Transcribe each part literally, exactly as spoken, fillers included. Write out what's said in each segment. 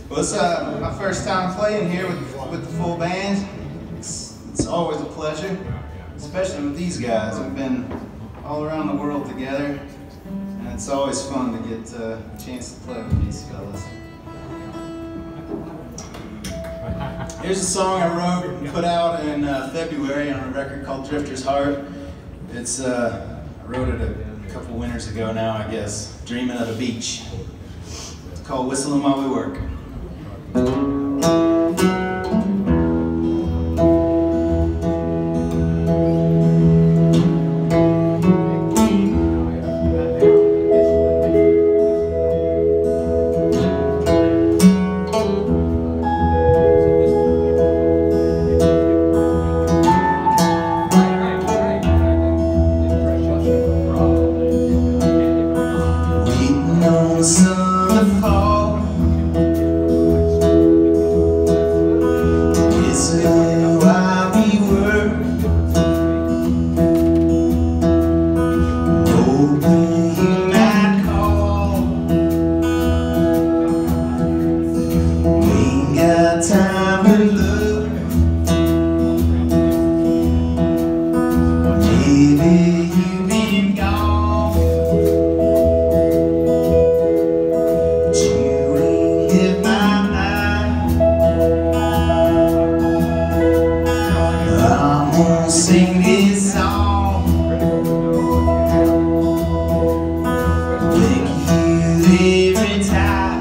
Well, it's uh, my first time playing here with, with the full band. It's, it's always a pleasure, especially with these guys. We've been all around the world together, and it's always fun to get uh, a chance to play with these fellas. Here's a song I wrote and put out in uh, February on a record called Drifter's Heart. It's, uh, I wrote it a couple winters ago now, I guess. Dreaming of the beach. It's called Whistling While We Work. Time to look. Maybe you've been gone, but you ain't hit my mind. I'm gonna sing this song, thank you every time.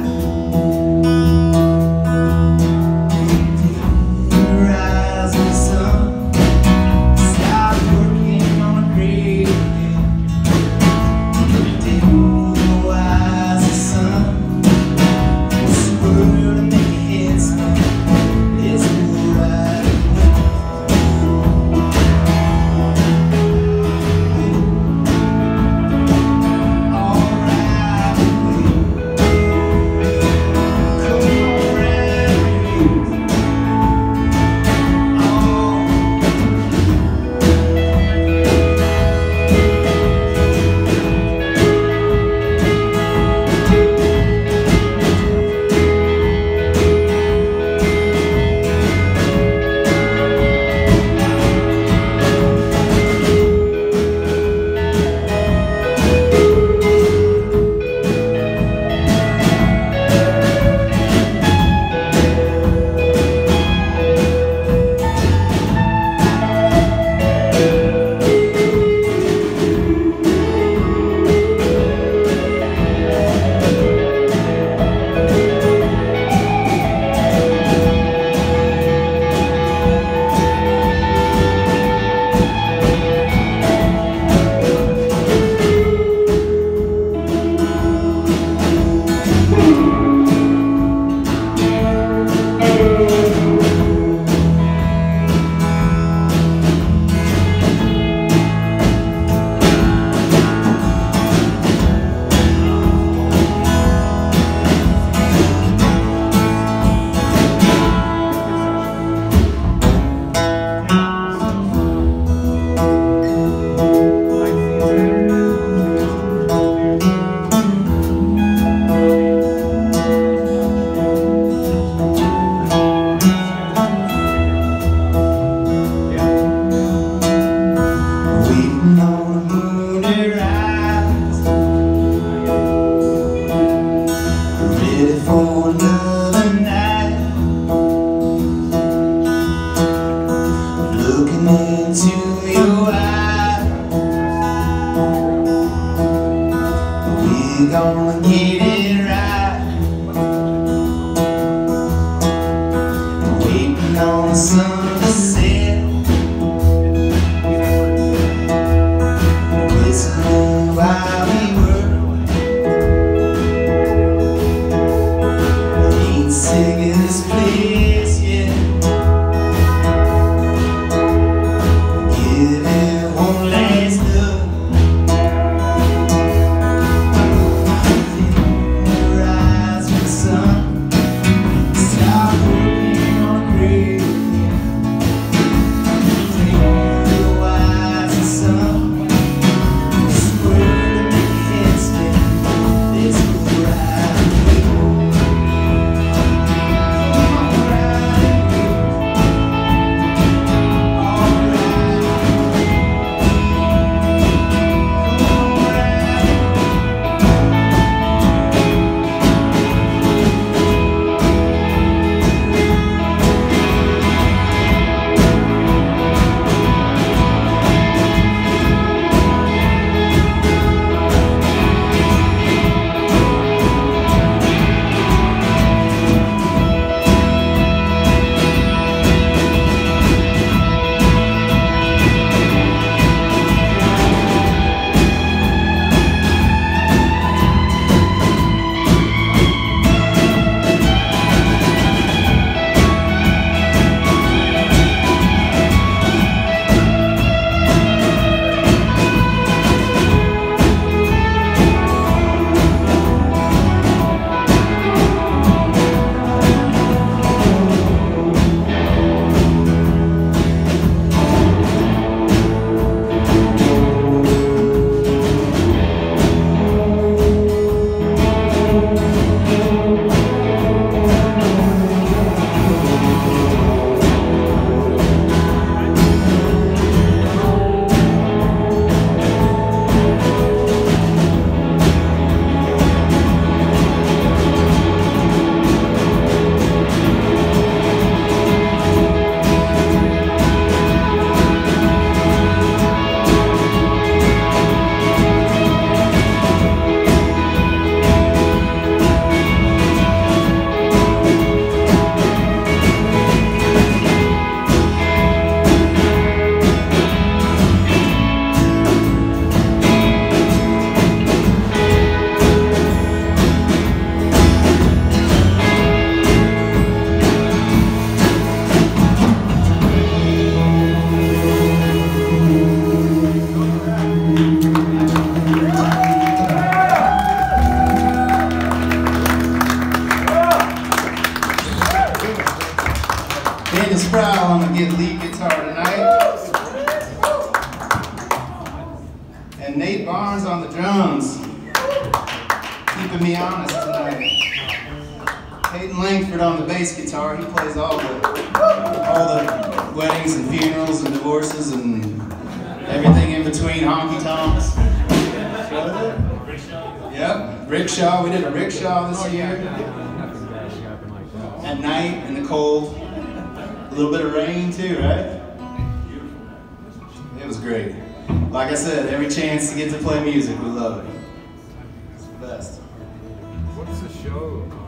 For another night, looking into your eyes, we're gonna get it right, waiting on the sun to set, whistling while we work. Singing get lead guitar tonight. And Nate Barnes on the drums, keeping me honest tonight. Peyton Langford on the bass guitar. He plays all the all the weddings and funerals and divorces and everything in between, honky tonks. Yep, rickshaw. We did a rickshaw this year. At night in the cold. A little bit of rain too, right? It was great. Like I said, every chance to get to play music, we love it. It's the best. What's the show?